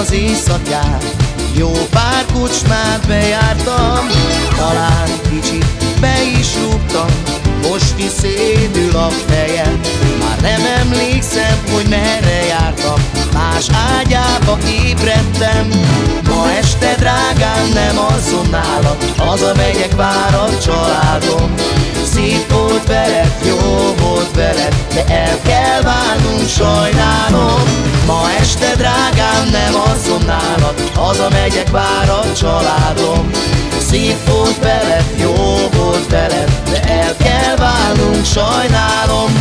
az éjszakát, jó pár kocsmát bejártam, talán kicsit be is rúgtam, most is szédül a fejem. Már nem emlékszem, hogy merre jártam, más ágyába ébredtem. Ma este drágám nem alszom nálad, hazamegyek, vár a családom. Szép volt veled, jó volt veled, de el kell válnunk, sajnálom. Ma este drágám nem alszom nálad, hazamegyek, vár a családom. Szép volt veled, jó volt veled, de el kell válnunk, sajnálom.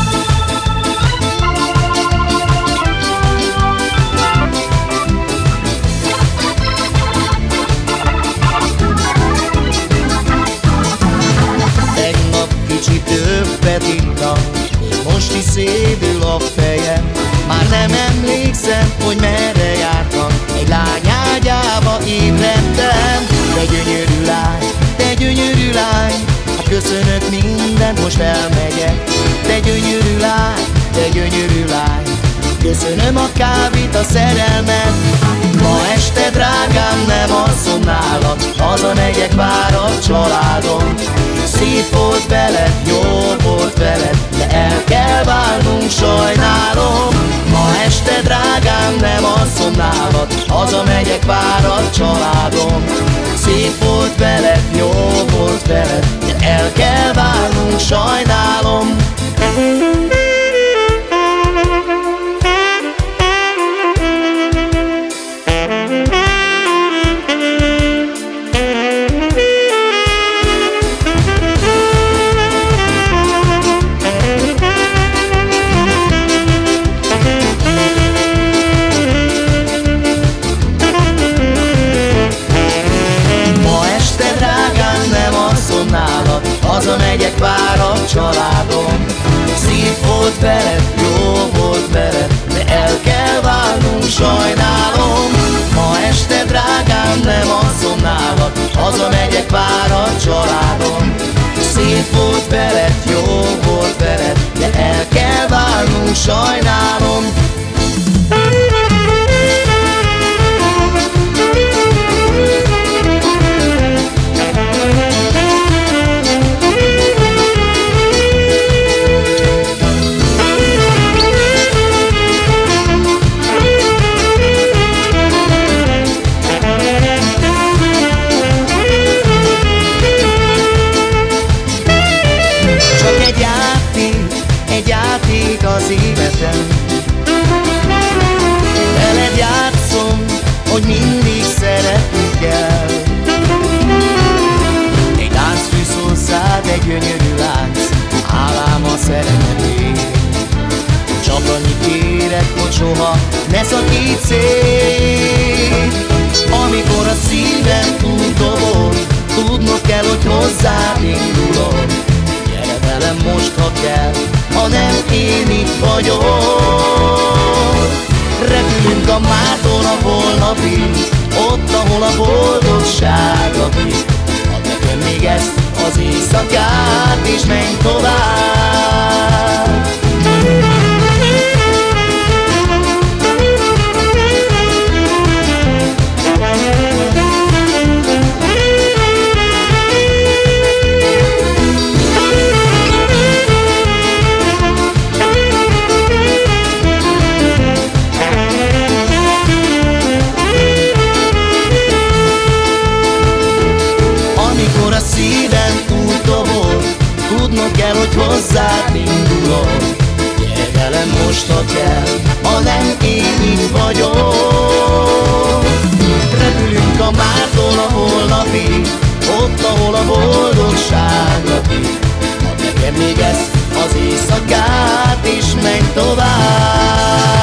Tegnap kicsit többet ittam, most is szédül a fejem. Már nem emlékszem, hogy merre jártam, egy lány ágyába ébredtem. Te gyönyörű lány, te gyönyörű lány, hát köszönök mindent, most elmegyek. Te gyönyörű lány, te gyönyörű lány, köszönöm a kávét, a szerelmet. Ma este drágám nem alszom nálad, hazamegyek, vár a családom. Szép volt veled, jó volt veled, de el kell válnunk, sajnálom. Ma este drágám nem alszom nálad, hazamegyek, vár a családom. Szép volt veled, jó volt veled, de el kell válnunk, sajnálom. Hazamegyek, vár a családom. Szép volt veled, jó volt veled, de el kell válnunk, sajnálom. Ma este drágám nem alszom nálad, hazamegyek, vár a családom. Szép volt veled, jó volt veled, de el kell válnunk, sajnálom. Egy játék az életem, veled játszom, hogy mindig szeretni kell. Egy láncfűz hozzád, egy gyönyörű lánc, állám a szeretetét. Csak annyit kérek, hogy soha ne szakíts szét. Amikor a szívem túl dobol, tudnod kell, hogy hozzád indulok. Gyere velem most, ha kell, ha nem én itt vagyok. Repülünk a mától a holnapig, ott, ahol a boldogság lakik. Add nekem még ezt az éjszakát, és menj tovább. Tudnod kell, hogy hozzád indulok. Gyere velem most, ha kell, ha nem én itt vagyok. Repülünk a mától a holnapig, ott, ahol a boldogság lakik. Add nekem még ezt az éjszakát, és menj tovább.